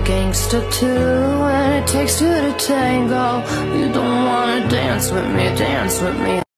gangster too, and it takes two to tango. You don't wanna dance with me, dance with me.